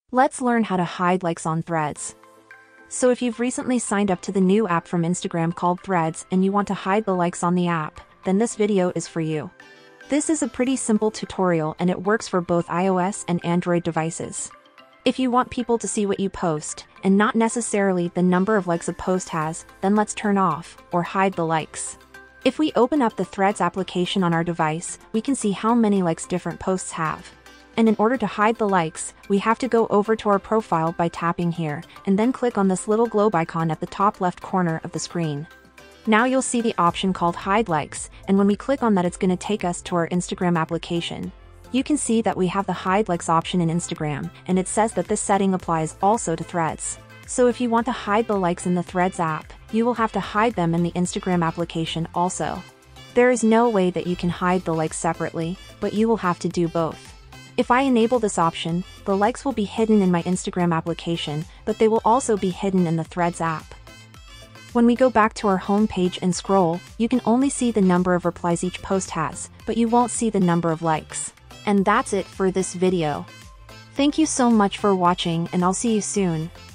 Let's learn how to hide likes on Threads. So if you've recently signed up to the new app from Instagram called Threads and you want to hide the likes on the app, then this video is for you. This is a pretty simple tutorial and it works for both iOS and Android devices. If you want people to see what you post, and not necessarily the number of likes a post has, then let's turn off, or hide the likes. If we open up the Threads application on our device, we can see how many likes different posts have. And in order to hide the likes, we have to go over to our profile by tapping here, and then click on this little globe icon at the top left corner of the screen. Now you'll see the option called Hide Likes, and when we click on that it's going to take us to our Instagram application. You can see that we have the Hide Likes option in Instagram, and it says that this setting applies also to Threads. So if you want to hide the likes in the Threads app, you will have to hide them in the Instagram application also. There is no way that you can hide the likes separately, but you will have to do both. If I enable this option, the likes will be hidden in my Instagram application, but they will also be hidden in the Threads app. When we go back to our home page and scroll, you can only see the number of replies each post has, but you won't see the number of likes. And that's it for this video. Thank you so much for watching and I'll see you soon.